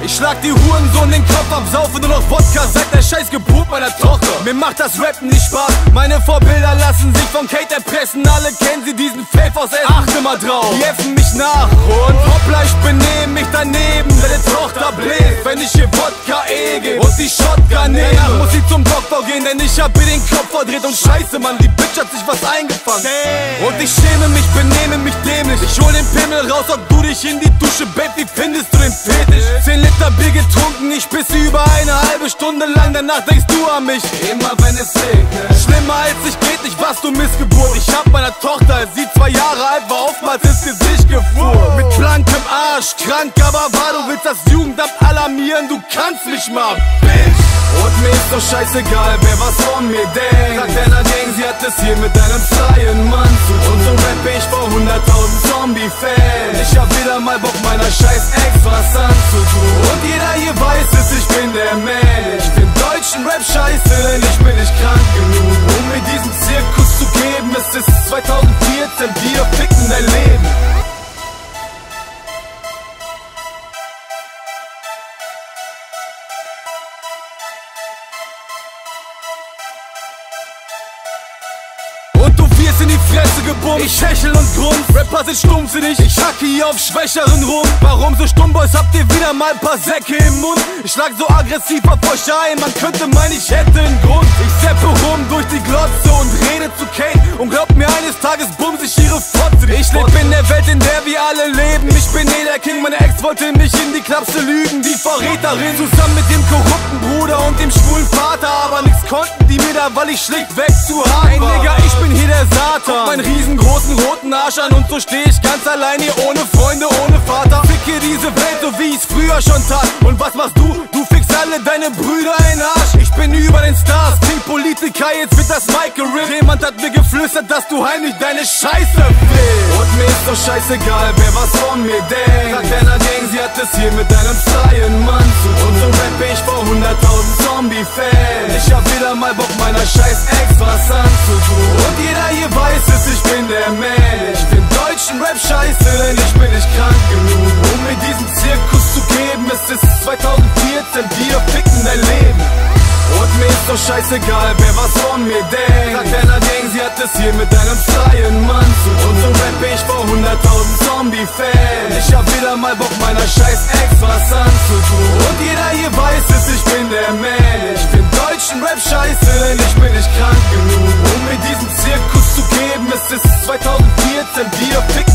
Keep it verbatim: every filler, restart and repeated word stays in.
Ich schlag die Hurensohn den Kopf ab, saufe nur noch Wodka seit der scheiß Geburt meiner Tochter. Mir macht das Rappen nicht Spaß, meine Vorbilder lassen sich vom Kate erpressen. Alle kennen sie diesen Faith aus Essen. Achte mal drauf, die äffen mich nach und hoppla, ich benehm mich daneben. Deine Tochter bläst, wenn ich hier Wodka ege und die Shotgun nehme. Danach muss sie zum Doktor gehen, denn ich hab ihr den Kopf verdreht. Und scheiße, Mann, die Bitch hat sich was eingefangen. Und ich schäme mich, benehme mich dämlich. Ich hol den Pimmel raus, ob du dich in die Dusche, Babe, wie findest du den Fetisch? Zehn Liter Bier getrunken, ich pisse über eine halbe Stunde lang. Danach denkst du an mich, immer wenn es regnet. Schlimmer als ich geht nicht, was du Missgeburt. Ich hab meiner Tochter, als sie zwei Jahre alt war, oftmals ins Gesicht gefuhr. Mit blankem Arsch, krank, aber wahr, du willst das Jugendamt alarmieren. Du kannst mich mal, Bitch. Und mir ist doch scheißegal, wer was von mir denkt. Sagt deiner Gang, sie hat es hier mit einem freien Mann zu tun. Und so rappe ich vor hunderttausend Zombie-Fans. Ich hab wieder mal Bock, meiner scheiß Ex was anzutun. Und jeder hier weiß es, ich bin der Man. Ich find deutschen Rap scheiße, denn ich bin nicht krank genug, um mir diesen Zirkus zu geben. Es ist zweitausendvierzehn, wir ficken dein Leben. In die Fresse gebummt, ich hechel und grunz. Rapper sind stumpfsinnig, ich hacke hier auf Schwächeren rum. Warum so stumm, Boys, habt ihr wieder mal ein paar Säcke im Mund? Ich schlag so aggressiv auf euch ein, man könnte meinen, ich hätte einen Grund. Ich seppe rum durch die Glotze und rede zu Kate. Und glaubt mir, eines Tages bumse ich ihre Fotze. Ich leb in der Welt, in der wir alle leben. Ich bin eh der King, meine Ex wollte mich in die Klapse lügen. Die Verräterin, zusammen mit dem korrupten Bruder und dem schwulen Vater. Aber nix konnten die mir da, weil ich schlichtweg zu hart war. Ey Nigga, ich bin hier der Satan. Guck meinen riesengroßen roten Arsch an und so steh ich ganz allein hier ohne Freunde, ohne Vater. Ficke diese Welt, so wie ich's früher schon tat. Und was machst du? Du fickst alle deine Brüder in Arsch. Ich bin über den Stars, King Politiker, jetzt wird das Mic gerippt. Jemand hat mir geflüstert, dass du heimlich deine Scheiße flippst. Und mir ist doch scheißegal, wer was von mir denkt. Sagt deiner Gang, sie hat es hier mit einem freien Mann zu tun. Und so rappe ich vor hunderttausend Zombie-Fans. Ich hab wieder mal Bock, meiner scheiß Ex was anzutun. Und jeder hier weiß es, ich bin der Man. Ich find deutschen Rap scheiße, denn ich bin nicht krank genug, um mir diesen Zirkus zu geben. Es ist zweitausendvierzehn, wir ficken dein Leben. Und mir ist doch scheißegal, wer was von mir denkt. Sagt deiner Gang, sie hat es hier mit einem freien Mann zu tun. Und so rappe ich vor hunderttausend Zombie-Fans. Ich hab wieder mal Bock, meiner scheiß Ex was anzutun. Und jeder hier weiß es, ich bin der Man. Ich find deutschen Rap scheiße, denn ich bin nicht krank genug, um mir diesen Zirkus zu geben. Es ist zweitausendvierzehn, wir ficken